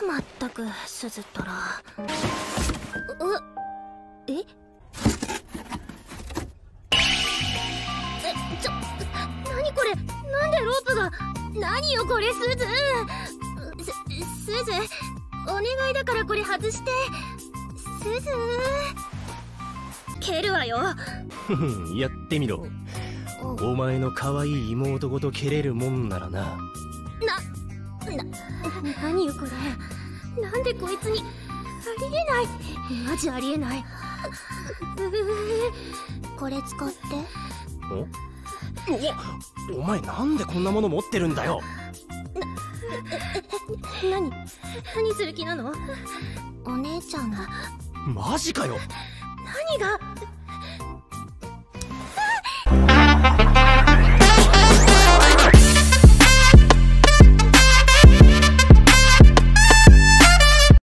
まったくすずったら。え何これ、なんでロープが。何よこれ、すず。すず、お願いだからこれ外して。すず、蹴るわよ。 やってみろ。お前の可愛い妹ごと蹴れるもんならな。 何よこれ。なんでこいつに。ありえない。マジありえない。これ使って。 お前なんでこんなもの持ってるんだよ。 何する気なの。お姉ちゃんが。 マジかよ。 何が。